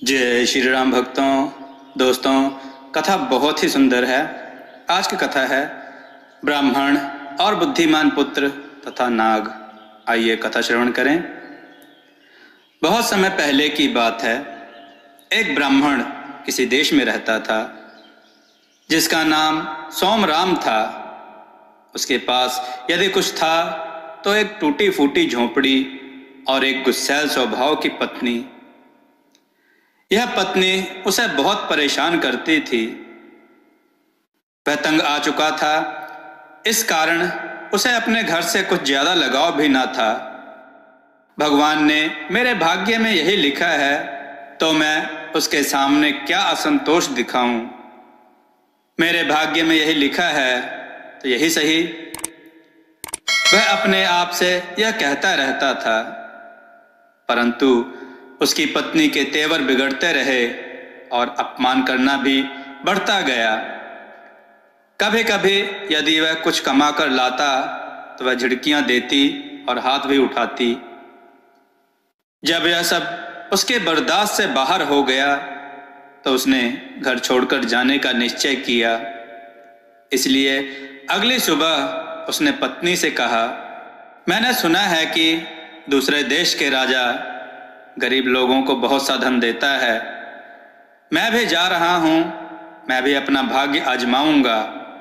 जय श्री राम भक्तों। दोस्तों, कथा बहुत ही सुंदर है। आज की कथा है ब्राह्मण और बुद्धिमान पुत्र तथा नाग। आइए कथा श्रवण करें। बहुत समय पहले की बात है। एक ब्राह्मण किसी देश में रहता था जिसका नाम सोमराम था। उसके पास यदि कुछ था तो एक टूटी फूटी झोंपड़ी और एक गुस्सैल स्वभाव की पत्नी। यह पत्नी उसे बहुत परेशान करती थी। वह तंग आ चुका था। इस कारण उसे अपने घर से कुछ ज्यादा लगाव भी ना था। भगवान ने मेरे भाग्य में यही लिखा है तो मैं उसके सामने क्या असंतोष दिखाऊं। मेरे भाग्य में यही लिखा है तो यही सही। वह अपने आप से यह कहता रहता था, परंतु उसकी पत्नी के तेवर बिगड़ते रहे और अपमान करना भी बढ़ता गया। कभी कभी यदि वह कुछ कमाकर लाता तो वह झिड़कियां देती और हाथ भी उठाती। जब यह सब उसके बर्दाश्त से बाहर हो गया तो उसने घर छोड़कर जाने का निश्चय किया। इसलिए अगली सुबह उसने पत्नी से कहा, मैंने सुना है कि दूसरे देश के राजा गरीब लोगों को बहुत सा धन देता है। मैं भी जा रहा हूं, मैं भी अपना भाग्य आजमाऊंगा।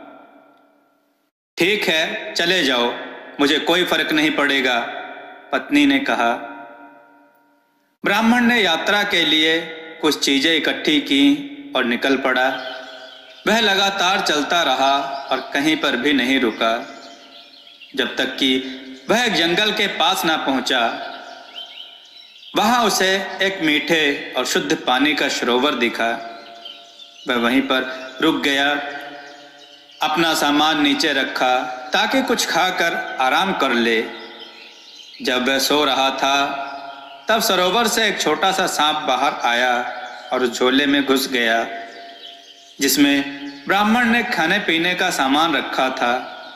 ठीक है, चले जाओ, मुझे कोई फर्क नहीं पड़ेगा, पत्नी ने कहा। ब्राह्मण ने यात्रा के लिए कुछ चीजें इकट्ठी की और निकल पड़ा। वह लगातार चलता रहा और कहीं पर भी नहीं रुका, जब तक कि वह एक जंगल के पास ना पहुंचा। वहां उसे एक मीठे और शुद्ध पानी का सरोवर दिखा। वह वहीं पर रुक गया, अपना सामान नीचे रखा ताकि कुछ खाकर आराम कर ले। जब वह सो रहा था तब सरोवर से एक छोटा सा सांप बाहर आया और उस झोले में घुस गया जिसमें ब्राह्मण ने खाने पीने का सामान रखा था।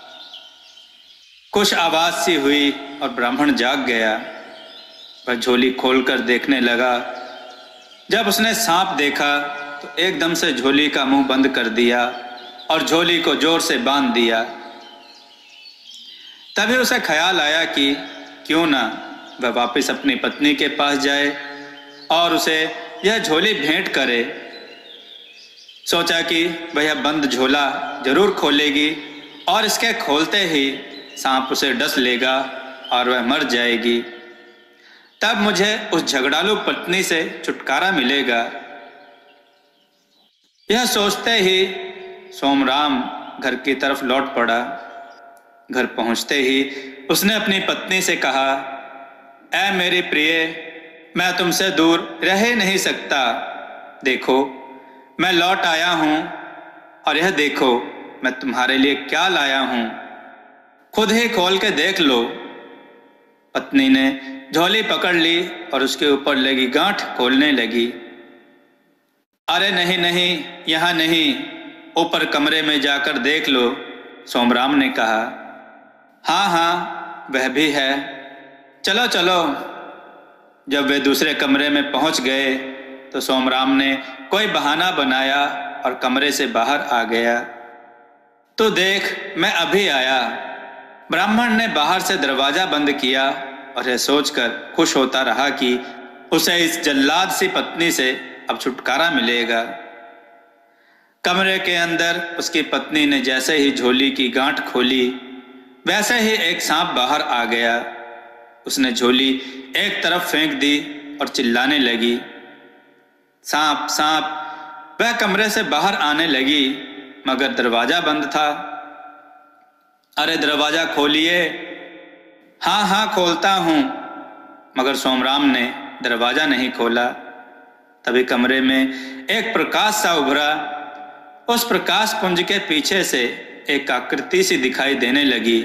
कुछ आवाज सी हुई और ब्राह्मण जाग गया। वह झोली खोलकर देखने लगा। जब उसने सांप देखा तो एकदम से झोली का मुंह बंद कर दिया और झोली को जोर से बांध दिया। तभी उसे ख्याल आया कि क्यों ना वह वापस अपनी पत्नी के पास जाए और उसे यह झोली भेंट करे। सोचा कि वह यह बंद झोला जरूर खोलेगी और इसके खोलते ही सांप उसे डस लेगा और वह मर जाएगी। तब मुझे उस झगड़ालू पत्नी से छुटकारा मिलेगा। यह सोचते ही सोमराम घर की तरफ लौट पड़ा। घर पहुंचते ही उसने अपनी पत्नी से कहा, ऐ मेरी प्रिय, मैं तुमसे दूर रह ही नहीं सकता। देखो, मैं लौट आया हूं और यह देखो मैं तुम्हारे लिए क्या लाया हूं, खुद ही खोल के देख लो। पत्नी ने झोली पकड़ ली और उसके ऊपर लगी गांठ खोलने लगी। अरे नहीं नहीं, यहां नहीं, ऊपर कमरे में जाकर देख लो, सोमराम ने कहा। हाँ हाँ, वह भी है, चलो चलो। जब वे दूसरे कमरे में पहुंच गए तो सोमराम ने कोई बहाना बनाया और कमरे से बाहर आ गया। तो देख, मैं अभी आया। ब्राह्मण ने बाहर से दरवाजा बंद किया और यह सोचकर खुश होता रहा कि उसे इस जल्लाद सी पत्नी से अब छुटकारा मिलेगा। कमरे के अंदर उसकी पत्नी ने जैसे ही झोली की गांठ खोली वैसे ही एक सांप बाहर आ गया। उसने झोली एक तरफ फेंक दी और चिल्लाने लगी, सांप सांप। वह कमरे से बाहर आने लगी मगर दरवाजा बंद था। अरे दरवाजा खोलिए। हाँ हाँ, खोलता हूं, मगर सोमराम ने दरवाजा नहीं खोला। तभी कमरे में एक प्रकाश सा उभरा। उस प्रकाश पुंज के पीछे से एक आकृति सी दिखाई देने लगी।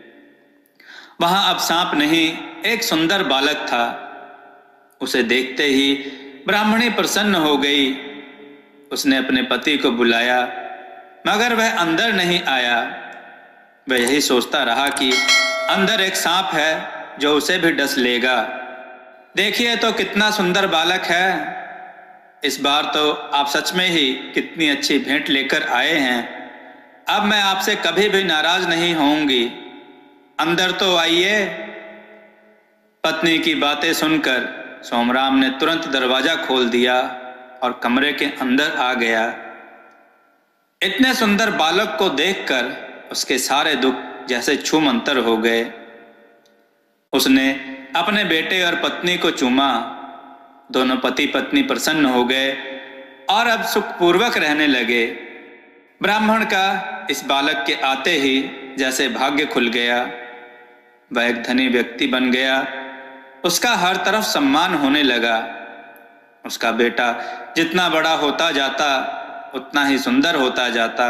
वहां अब सांप नहीं, एक सुंदर बालक था। उसे देखते ही ब्राह्मणी प्रसन्न हो गई। उसने अपने पति को बुलाया मगर वह अंदर नहीं आया। वह यही सोचता रहा कि अंदर एक सांप है जो उसे भी डस लेगा। देखिए तो कितना सुंदर बालक है। इस बार तो आप सच में ही कितनी अच्छी भेंट लेकर आए हैं। अब मैं आपसे कभी भी नाराज नहीं होऊंगी। अंदर तो आइए। पत्नी की बातें सुनकर सोमराम ने तुरंत दरवाजा खोल दिया और कमरे के अंदर आ गया। इतने सुंदर बालक को देखकर उसके सारे दुख जैसे छूमंतर हो गए। उसने अपने बेटे और पत्नी को चूमा। दोनों पति पत्नी प्रसन्न हो गए और अब सुखपूर्वक रहने लगे। ब्राह्मण का इस बालक के आते ही जैसे भाग्य खुल गया। वह एक धनी व्यक्ति बन गया। उसका हर तरफ सम्मान होने लगा। उसका बेटा जितना बड़ा होता जाता उतना ही सुंदर होता जाता।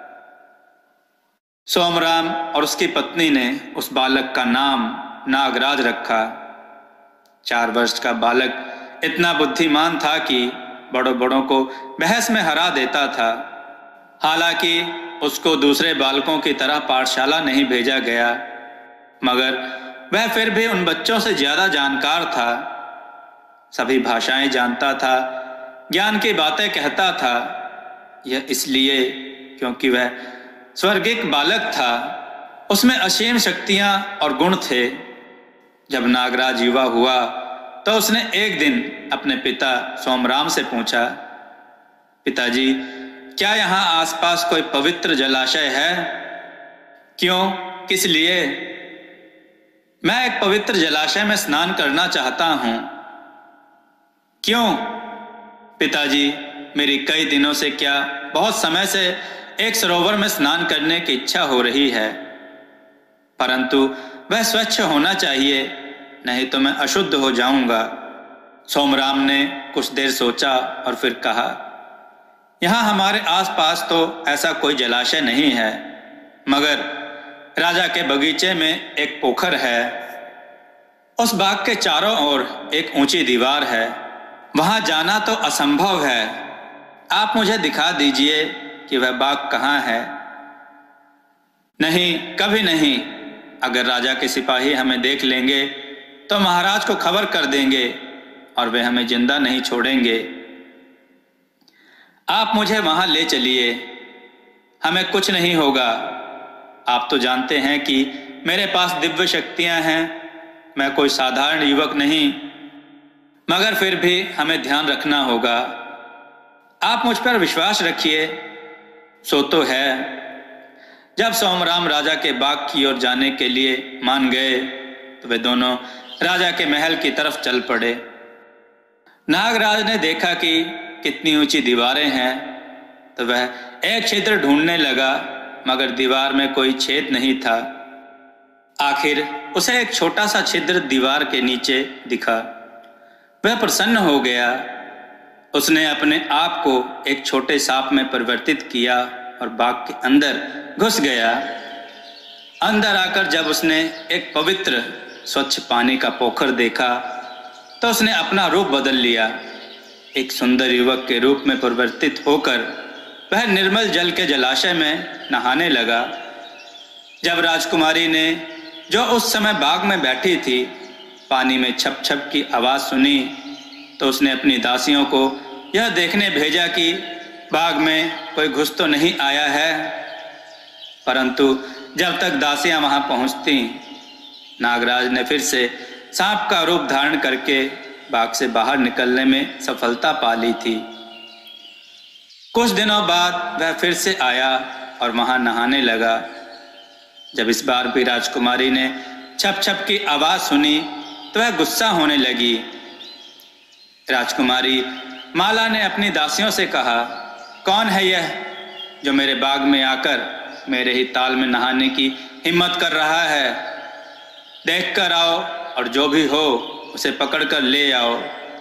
सोमराम और उसकी पत्नी ने उस बालक का नाम नागराज रखा। 4 वर्ष का बालक इतना बुद्धिमान था कि बड़ों बड़ों को बहस में हरा देता था। हालांकि उसको दूसरे बालकों की तरह पाठशाला नहीं भेजा गया, मगर वह फिर भी उन बच्चों से ज्यादा जानकार था। सभी भाषाएं जानता था, ज्ञान की बातें कहता था। यह इसलिए क्योंकि वह स्वर्गिक बालक था। उसमें असीम शक्तियां और गुण थे। जब नागराज युवा हुआ तो उसने एक दिन अपने पिता सोमराम से पूछा, पिताजी, क्या यहाँ आसपास कोई पवित्र जलाशय है? क्यों, किस लिए? मैं एक पवित्र जलाशय में स्नान करना चाहता हूं। क्यों? पिताजी, मेरी कई दिनों से क्या बहुत समय से एक सरोवर में स्नान करने की इच्छा हो रही है, परंतु वह स्वच्छ होना चाहिए, नहीं तो मैं अशुद्ध हो जाऊंगा। सोमराम ने कुछ देर सोचा और फिर कहा, यहाँ हमारे आसपास तो ऐसा कोई जलाशय नहीं है, मगर राजा के बगीचे में एक पोखर है। उस बाग के चारों ओर एक ऊंची दीवार है। वहां जाना तो असंभव है। आप मुझे दिखा दीजिए कि वह बाग कहाँ है। नहीं, कभी नहीं। अगर राजा के सिपाही हमें देख लेंगे तो महाराज को खबर कर देंगे और वे हमें जिंदा नहीं छोड़ेंगे। आप मुझे वहां ले चलिए, हमें कुछ नहीं होगा। आप तो जानते हैं कि मेरे पास दिव्य शक्तियां हैं। मैं कोई साधारण युवक नहीं, मगर फिर भी हमें ध्यान रखना होगा। आप मुझ पर विश्वास रखिए। सो तो है। जब सोमराम राजा के बाग की ओर जाने के लिए मान गए तो वे दोनों राजा के महल की तरफ चल पड़े। नागराज ने देखा कि कितनी ऊंची दीवारें हैं, तो वह एक छिद्र ढूंढने लगा, मगर दीवार में कोई छेद नहीं था। आखिर उसे एक छोटा सा छिद्र दीवार के नीचे दिखा। वह प्रसन्न हो गया। उसने अपने आप को एक छोटे सांप में परिवर्तित किया और बाग के अंदर घुस गया। अंदर आकर जब उसने एक पवित्र स्वच्छ पानी का पोखर देखा तो उसने अपना रूप बदल लिया। एक सुंदर युवक के रूप में परिवर्तित होकर वह निर्मल जल के जलाशय में नहाने लगा। जब राजकुमारी ने, जो उस समय बाग में बैठी थी, पानी में छप छप की आवाज सुनी तो उसने अपनी दासियों को यह देखने भेजा कि बाग में कोई घुस तो नहीं आया है। परंतु जब तक दासियां वहां पहुंचती, नागराज ने फिर से सांप का रूप धारण करके बाग से बाहर निकलने में सफलता पा ली थी। कुछ दिनों बाद वह फिर से आया और वहां नहाने लगा। जब इस बार भी राजकुमारी ने छप छप की आवाज सुनी तो वह गुस्सा होने लगी। राजकुमारी माला ने अपनी दासियों से कहा, कौन है यह जो मेरे बाग में आकर मेरे ही ताल में नहाने की हिम्मत कर रहा है? देख कर आओ और जो भी हो उसे पकड़कर ले आओ।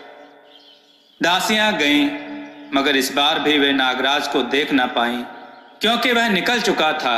दासियां गईं, मगर इस बार भी वे नागराज को देख ना पाईं, क्योंकि वह निकल चुका था।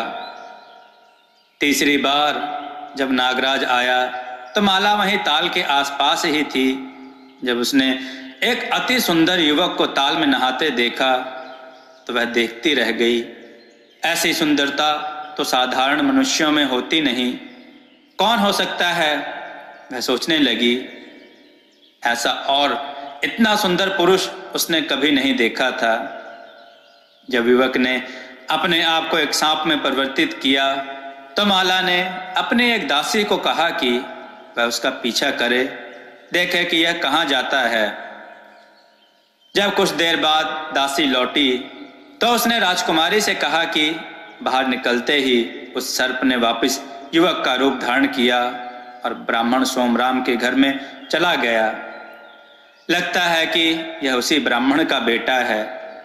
तीसरी बार जब नागराज आया तो माला वहीं ताल के आसपास ही थी। जब उसने एक अति सुंदर युवक को ताल में नहाते देखा तो वह देखती रह गई। ऐसी सुंदरता तो साधारण मनुष्यों में होती नहीं। कौन हो सकता है, वह सोचने लगी। ऐसा और इतना सुंदर पुरुष उसने कभी नहीं देखा था। जब युवक ने अपने आप को एक सांप में परिवर्तित किया तो माला ने अपनी एक दासी को कहा कि वह उसका पीछा करे, देखे कि यह कहाँ जाता है। जब कुछ देर बाद दासी लौटी तो उसने राजकुमारी से कहा कि बाहर निकलते ही उस सर्प ने वापस युवक का रूप धारण किया और ब्राह्मण सोमराम के घर में चला गया। लगता है कि यह उसी ब्राह्मण का बेटा है।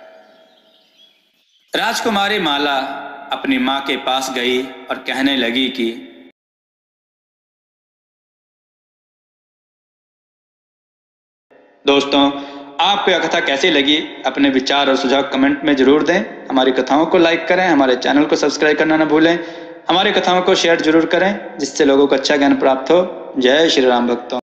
राजकुमारी माला अपनी माँ के पास गई और कहने लगी कि दोस्तों, आपको यह कथा कैसी लगी? अपने विचार और सुझाव कमेंट में जरूर दें। हमारी कथाओं को लाइक करें, हमारे चैनल को सब्सक्राइब करना न भूलें। हमारी कथाओं को शेयर जरूर करें जिससे लोगों को अच्छा ज्ञान प्राप्त हो। जय श्री राम भक्तों।